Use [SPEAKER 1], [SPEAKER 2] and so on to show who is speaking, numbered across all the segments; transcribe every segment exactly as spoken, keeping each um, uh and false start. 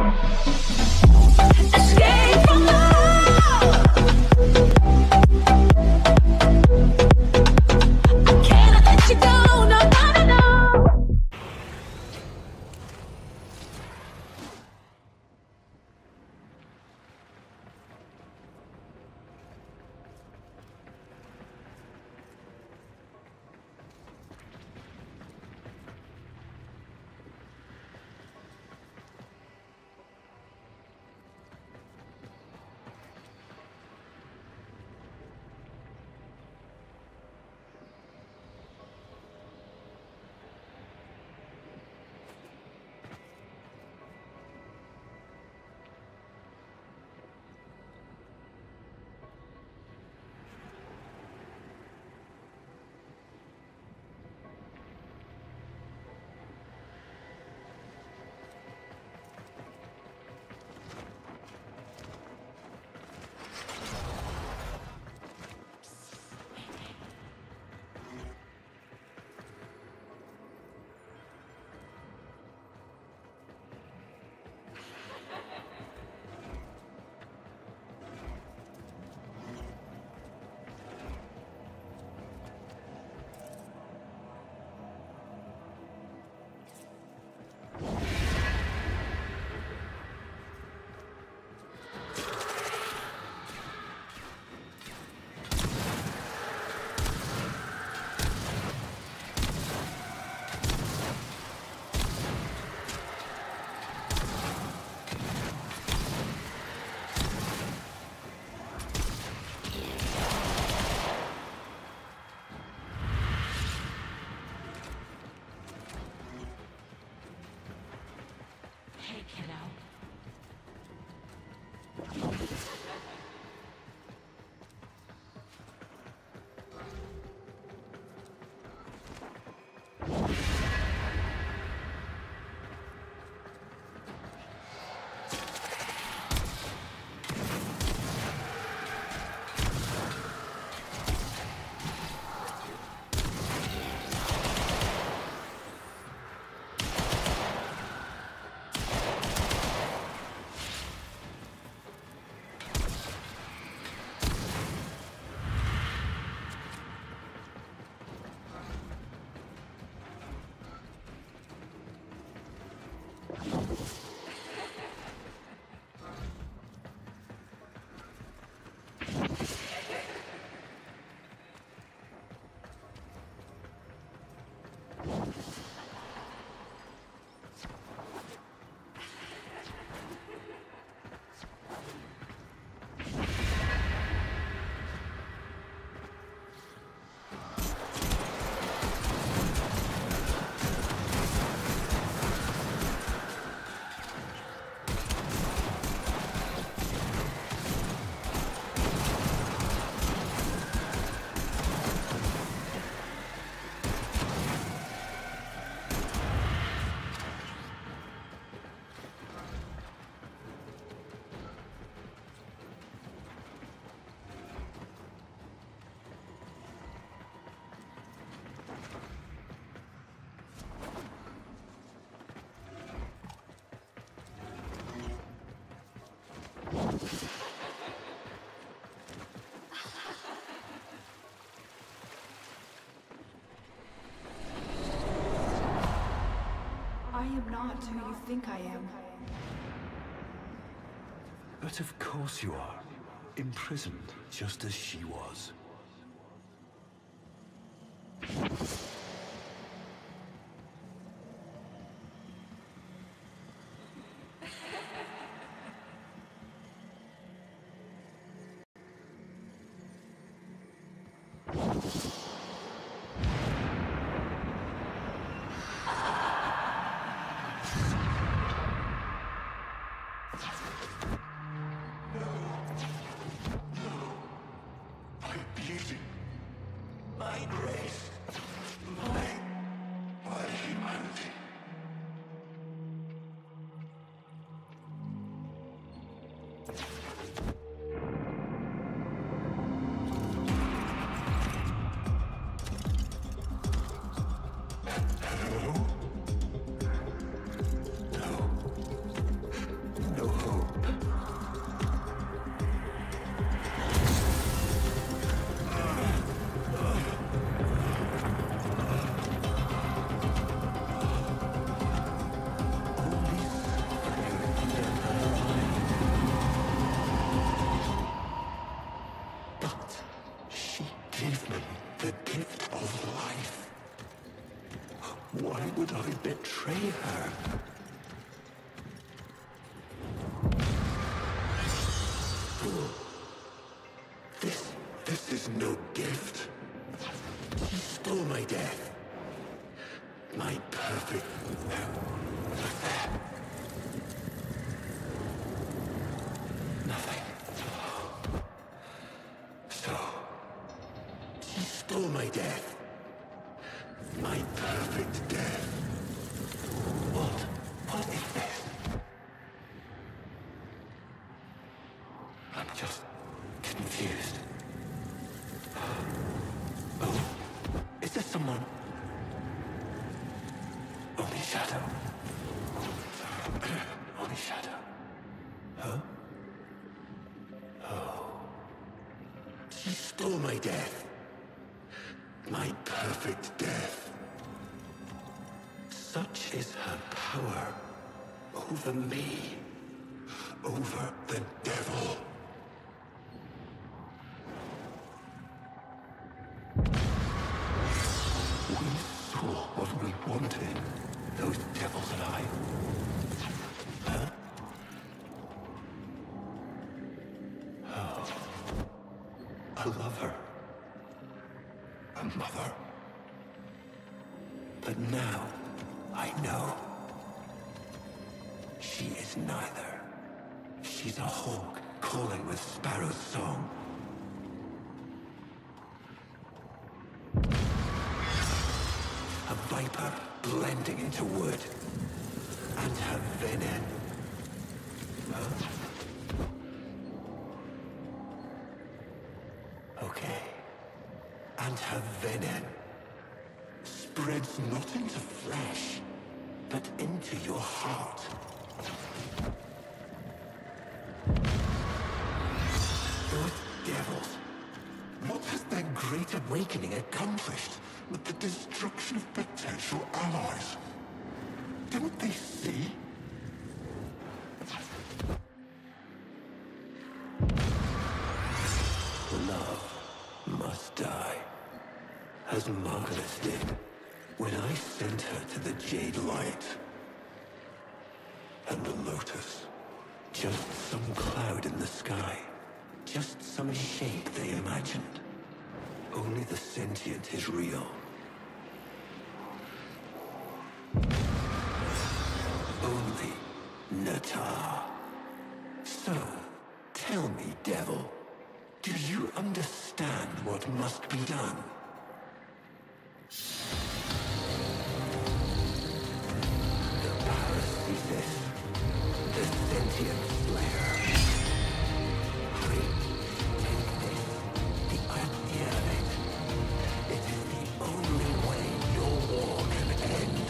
[SPEAKER 1] Escape from love. I cannot let you go. No, no, no, no.
[SPEAKER 2] I am not who you think I am.
[SPEAKER 3] But of course you are. Imprisoned, just as she was.
[SPEAKER 4] is no gift. She stole my death. My perfect... Nothing. So... She stole my death. My perfect death. What? What is this? I'm just confused. Oh, is there someone? Only shadow. Only shadow. Huh? Oh. She stole my death. My perfect death. Such is her power over me, over the devil. We saw what we wanted, those devils and I. Huh? Oh. A lover. A mother. But now, I know. She is neither. She's a hawk calling with Sparrow's song. A viper blending into wood. And her venom. Huh? Okay. And her venom spreads not into flesh, but into your heart. Those devils. What has their great awakening accomplished with the destruction of potential allies? Don't they see? Love must die, as Margulis did when I sent her to the Jade Light. And the Lotus, just some cloud in the sky, just some shape they imagined. Only the sentient is real. Only Natah. So, tell me, devil, do you understand what must be done? The Parasisis, the sentient slayer. Hurry, take this, the idea of it. It is the only way your war can end.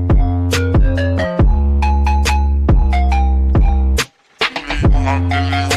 [SPEAKER 5] Go.